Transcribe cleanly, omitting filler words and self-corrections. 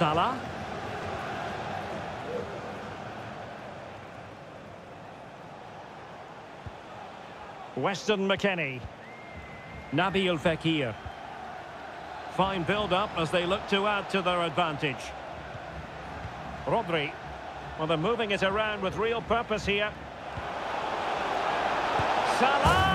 Salah. Weston McKennie. Nabil Fekir. Fine build-up as they look to add to their advantage. Rodri. Well, they're moving it around with real purpose here. Salah!